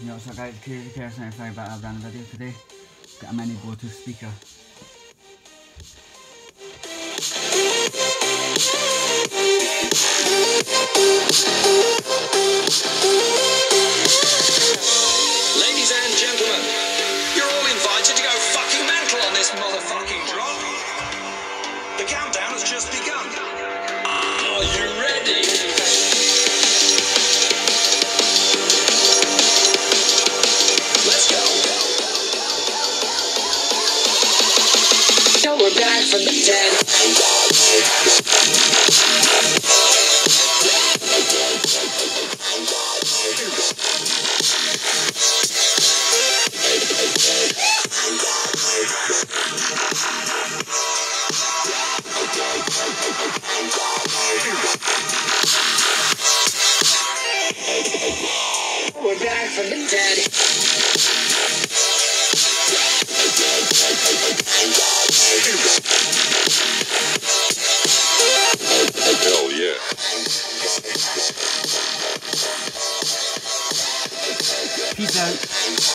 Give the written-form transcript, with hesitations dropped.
Yo, what's up guys, KS95 back. I've done a video today. Got a mini Bluetooth speaker. Ladies and gentlemen, you're all invited to go fucking mental on this motherfucking drop. The countdown has just begun. Are you ready? Let's go. So we're back from the dead. We're back from the dead. Hell yeah. Peace out.